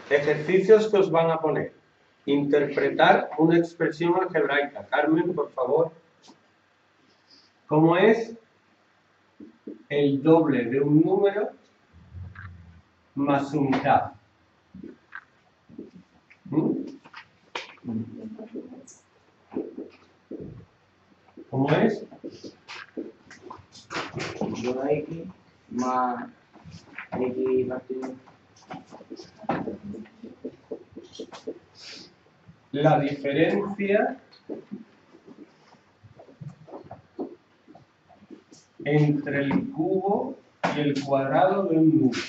Ejercicios que os van a poner. Interpretar una expresión algebraica. Carmen, por favor. ¿Cómo es el doble de un número más su mitad? ¿Cómo es? 2x más x partido. La diferencia entre el cubo y el cuadrado de un número.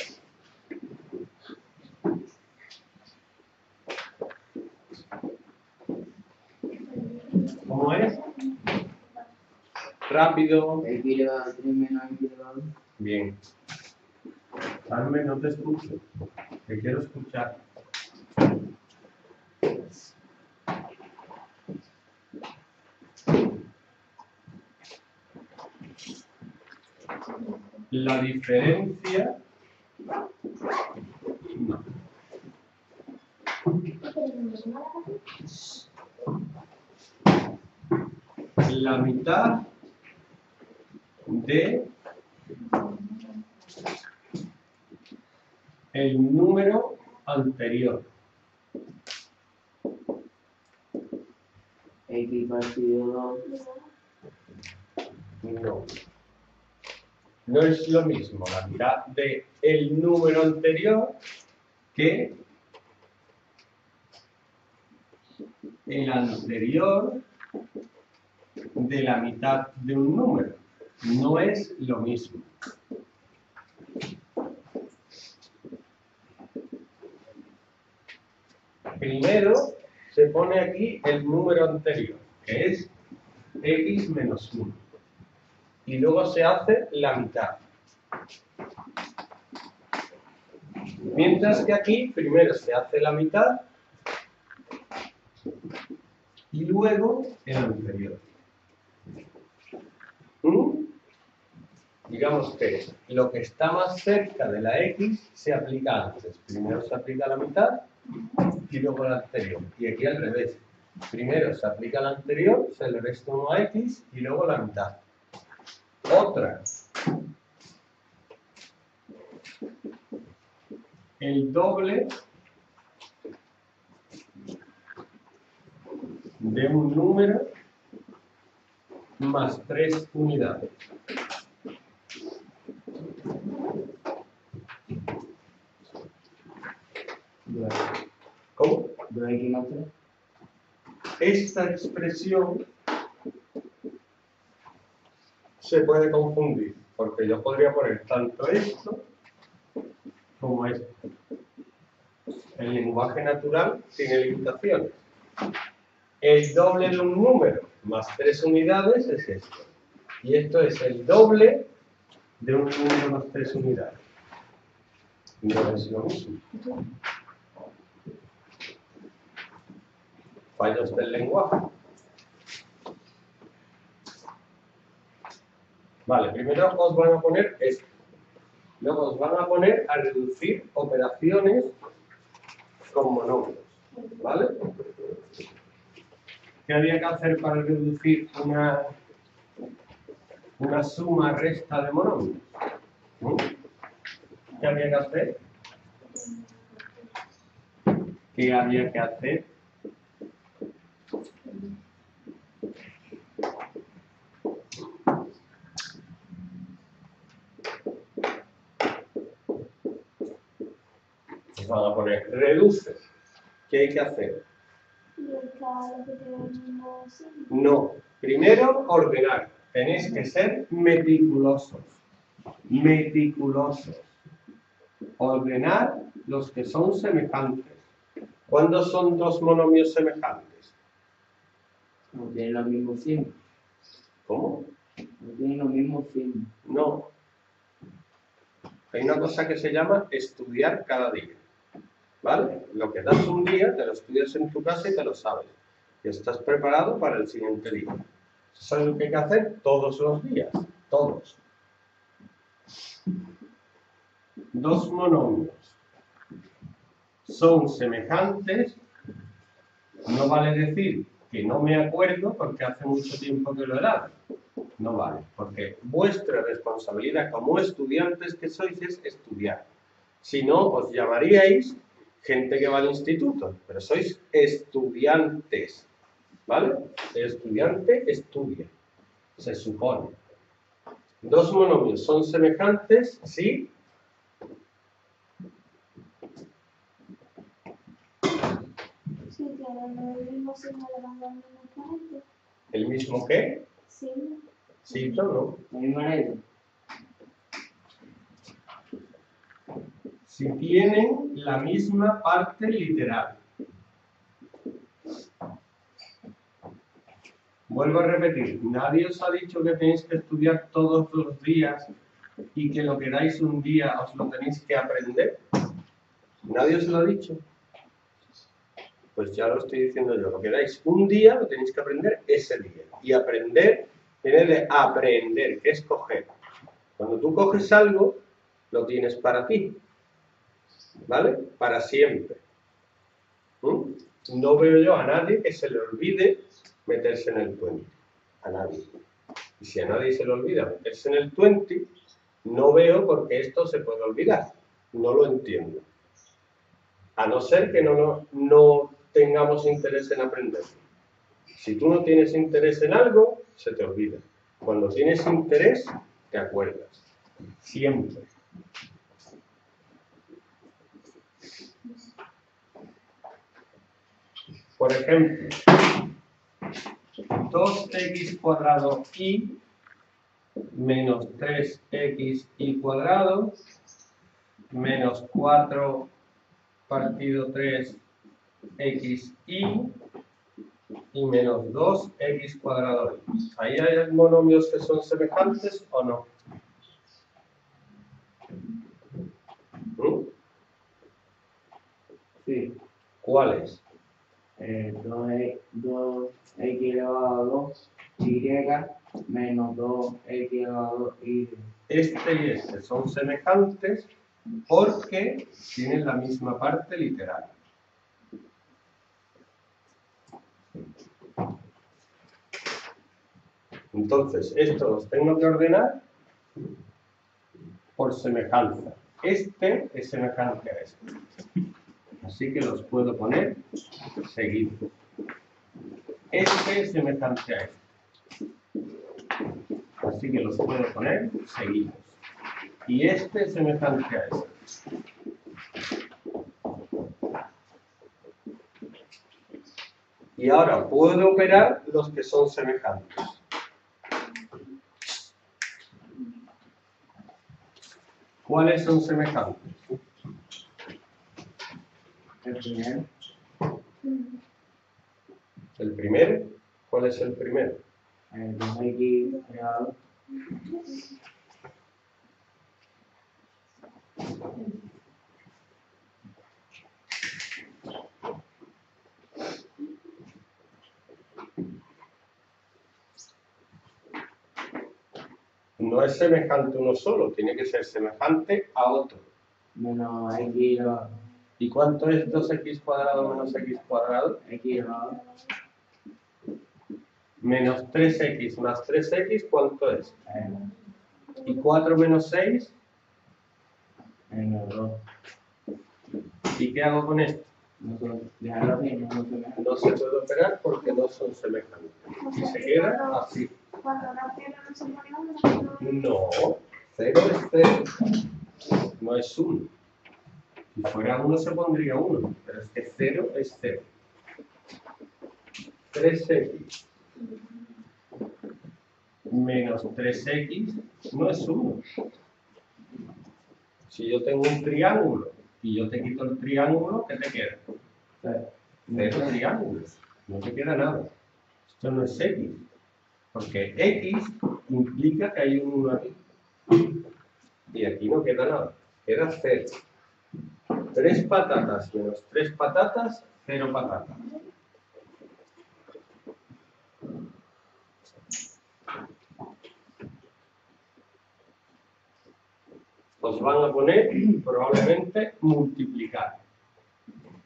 ¿Cómo es? Rápido. X elevado a 3 menos x elevado a 2. Bien. Carmen, no te escucho. Te quiero escuchar. La diferencia... No. La mitad de el número anterior. X partido 2. No. No es lo mismo la mitad de el número anterior que el anterior de la mitad de un número. No es lo mismo. Primero se pone aquí el número anterior, que es x menos 1. Y luego se hace la mitad. Mientras que aquí primero se hace la mitad y luego el anterior. Digamos que lo que está más cerca de la x se aplica antes. Primero se aplica la mitad y luego la anterior. Y aquí al revés. Primero se aplica la anterior, se le resta 1 a x y luego la mitad. Otra. El doble de un número más 3 unidades. ¿Cómo? 2x más 3. Esta expresión se puede confundir, porque yo podría poner tanto esto como esto. El lenguaje natural tiene limitaciones. El doble de un número más 3 unidades es esto. Y esto es el doble de un número más 3 unidades. No es lo mismo. Fallos del lenguaje. Vale, primero os van a poner esto. Luego os van a poner a reducir operaciones con monomios. ¿Vale? ¿Qué había que hacer para reducir una suma resta de monomios? ¿Qué había que hacer? ¿Qué había que hacer? Os van a poner reduce. ¿Qué hay que hacer? No. Primero, ordenar. Tenéis que ser meticulosos. Meticulosos. Ordenar los que son semejantes. ¿Cuándo son dos monomios semejantes? No tienen los mismos signos. ¿Cómo? No tienen los mismos signos. No. Hay una cosa que se llama estudiar cada día. ¿Vale? Lo que das un día, te lo estudias en tu casa y te lo sabes. Y estás preparado para el siguiente día. Eso es lo que hay que hacer todos los días. Todos. Dos monomios son semejantes, no vale decir que no me acuerdo porque hace mucho tiempo que lo he dado. No vale, porque vuestra responsabilidad como estudiantes que sois es estudiar. Si no, os llamaríais gente que va al instituto, pero sois estudiantes, ¿vale? El estudiante estudia, se supone. Dos monomios son semejantes si Sí, tienen el mismo signo de la misma exponente. el mismo que, Sí. sí o no. La misma letra. Si tienen la misma parte literal. Vuelvo a repetir, nadie os ha dicho que tenéis que estudiar todos los días y que lo que dais un día os lo tenéis que aprender. ¿Nadie os lo ha dicho? Pues ya lo estoy diciendo yo, lo que dais un día lo tenéis que aprender ese día. Y aprender viene de aprender, que es coger. Cuando tú coges algo, lo tienes para ti, ¿vale? Para siempre. No veo yo a nadie que se le olvide meterse en el 20. A nadie. Y si a nadie se le olvida meterse en el 20, no veo por qué esto se puede olvidar. No lo entiendo. A no ser que no tengamos interés en aprender. Si tú no tienes interés en algo, se te olvida. Cuando tienes interés, te acuerdas. Siempre. Por ejemplo, 2x cuadrado y menos 3xy cuadrado menos 4 partido 3xy y menos 2x cuadrado. ¿Ahí hay monomios que son semejantes o no? Sí. ¿Cuáles? 2x elevado a 2y menos 2x elevado a 2y. Este y este son semejantes porque tienen la misma parte literal. Entonces, esto los tengo que ordenar por semejanza. Este es semejante a este. Así que los puedo poner seguidos. Este es semejante a este. Así que los puedo poner seguidos. Y este es semejante a este. Y ahora puedo operar los que son semejantes. ¿Cuáles son semejantes? El primero. ¿El primero? ¿Cuál es el primero? 2x elevado. No es semejante uno solo, tiene que ser semejante a otro. Menos x elevado. ¿Y cuánto es 2x cuadrado menos x cuadrado? X elevado. Menos 3x más 3x, ¿cuánto es? ¿Y 4 menos 6? Menos 2. ¿Y qué hago con esto? Dejarlo así, no se me No se puede operar porque no son semejantes. Y se queda así. Cuando da 0 no se pone 1. No, 0 es 0. No es 1. Si fuera 1 se pondría 1, pero es que 0 es 0. 3x menos 3x no es 1. Si yo tengo un triángulo y yo te quito el triángulo, ¿qué te queda? 0 triángulos. No te queda nada. Esto no es x. Porque x implica que hay un 1 aquí. Y aquí no queda nada. Queda 0. 3 patatas menos 3 patatas, 0 patatas. Os van a poner probablemente multiplicar.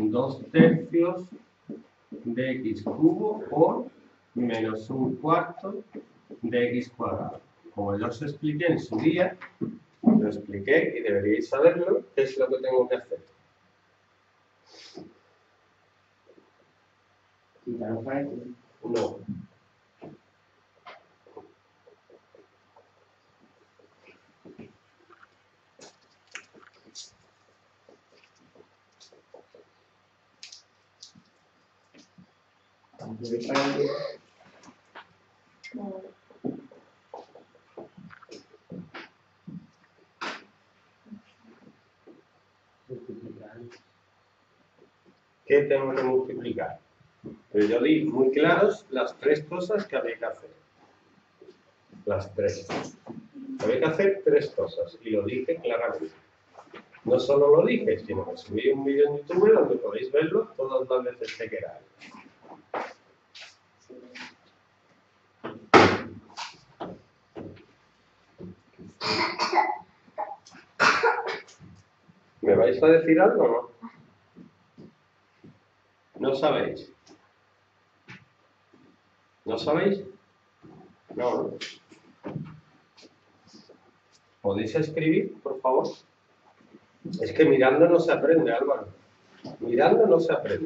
2/3 de x cubo por menos 1/4 de x cuadrado. Como yo os expliqué en su día, lo expliqué y deberíais saberlo, ¿qué es lo que tengo que hacer? Quitar los paréntesis. No. Incluir paréntesis. No. Multiplicar. ¿Qué tengo que multiplicar? Pero yo di muy claros las 3 cosas que había que hacer. Las 3. Había que hacer 3 cosas y lo dije claramente. No solo lo dije, sino que subí un vídeo en YouTube donde podéis verlo todas las veces que queráis. ¿Me vais a decir algo o no? ¿No sabéis? ¿No sabéis? No, ¿no? ¿Podéis escribir, por favor? Es que mirando no se aprende, Álvaro. Mirando no se aprende.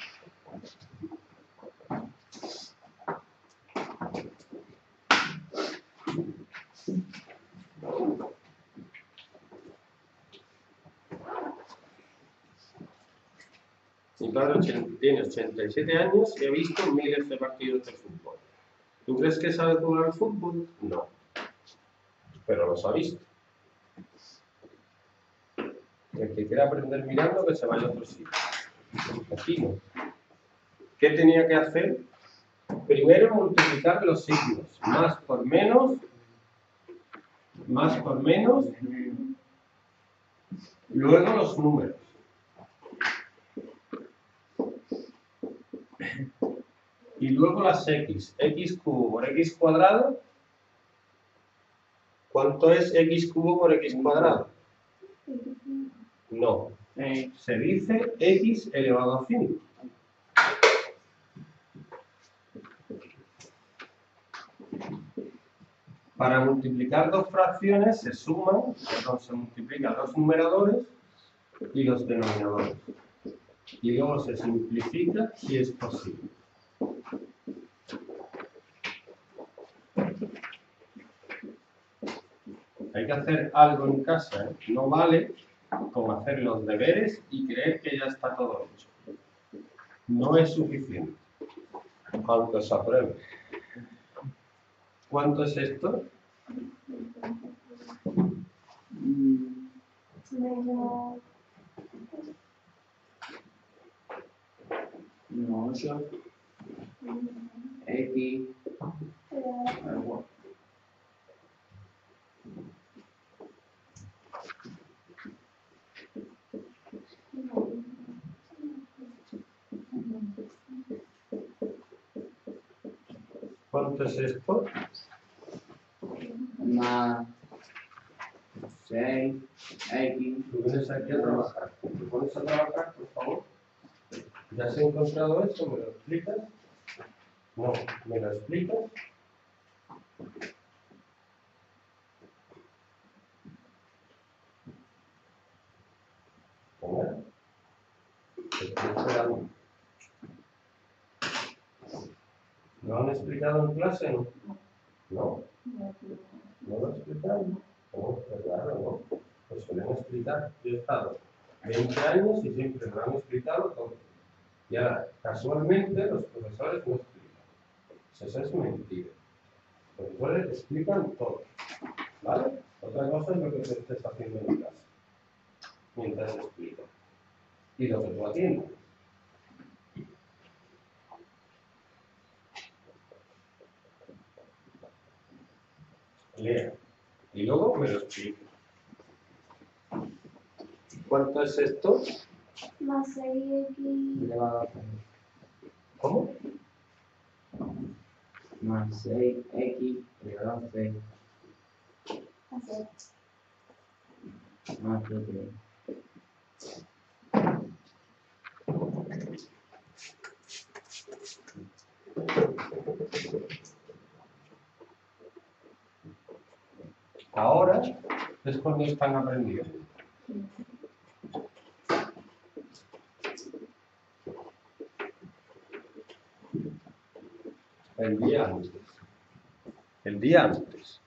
Mi padre tiene 87 años y ha visto miles de partidos de fútbol. ¿Tú crees que sabe jugar al fútbol? No. Pero los ha visto. El que quiera aprender mirando, que se vaya a otro sitio. Aquí no. ¿Qué tenía que hacer? Primero multiplicar los signos. Más por menos. Más por menos. Luego los números. Y luego las x. X cubo por x cuadrado. ¿Cuánto es x cubo por x cuadrado? No. Se dice x elevado a 5. Para multiplicar dos fracciones se multiplican los numeradores y los denominadores. Y luego se simplifica si es posible. Hay que hacer algo en casa, ¿eh? No vale como hacer los deberes y creer que ya está todo hecho. No es suficiente, aunque se apruebe. ¿Cuánto es esto? Menos. No, 8. X. Algo. ¿Cuánto es esto? Más 6. X. Tú vienes aquí a trabajar. ¿Te pones a trabajar, por favor? ¿Ya has encontrado eso? ¿Me lo explicas? No, ¿me lo explicas? Venga. Te estoy esperando. ¿Lo han explicado en clase? No. ¿No? ¿No lo explican? Oh, qué raro, ¿no? Pues suelen explicar. Yo he estado 20 años y siempre me han explicado todo. Y ahora, casualmente, los profesores no explican. Pues eso es mentira. Los profesores explican todo. ¿Vale? Otra cosa es lo que se estés haciendo en clase. Mientras explican. Y lo que tú atiendas. Lea. Y luego me lo explica. ¿Cuánto es esto? Más 6x. Elevado a 6. ¿Cómo? Más 6x elevado a 6. Hacer. Más 3. ahora es cuando están aprendiendo. El día antes. El día antes.